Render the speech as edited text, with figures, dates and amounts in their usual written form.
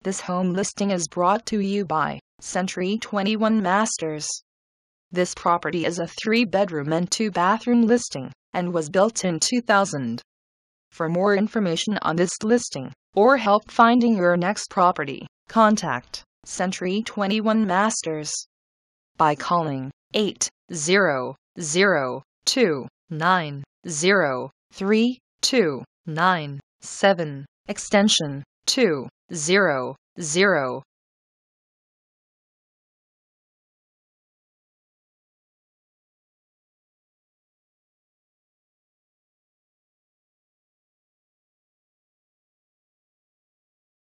This home listing is brought to you by Century 21 Masters. This property is a 3-bedroom and 2-bathroom listing and was built in 2000. For more information on this listing or help finding your next property, contact Century 21 Masters by calling 800-290-3297, extension 200.